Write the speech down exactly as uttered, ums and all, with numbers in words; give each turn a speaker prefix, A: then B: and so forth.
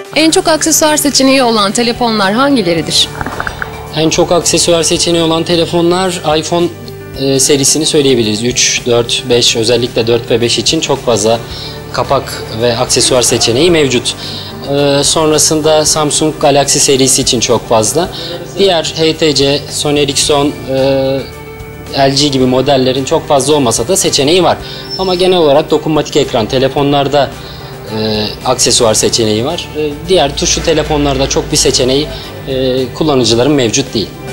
A: En çok aksesuar seçeneği olan telefonlar hangileridir?
B: En çok aksesuar seçeneği olan telefonlar iPhone e, serisini söyleyebiliriz. üç, dört, beş, özellikle dört ve beş için çok fazla kapak ve aksesuar seçeneği mevcut. E, sonrasında Samsung Galaxy serisi için çok fazla. Diğer H T C, Sony Ericsson, e, L G gibi modellerin çok fazla olmasa da seçeneği var. Ama genel olarak dokunmatik ekran telefonlarda e, aksesuar seçeneği var. E, diğer tuşlu telefonlarda çok bir seçeneği e, kullanıcıların mevcut değil.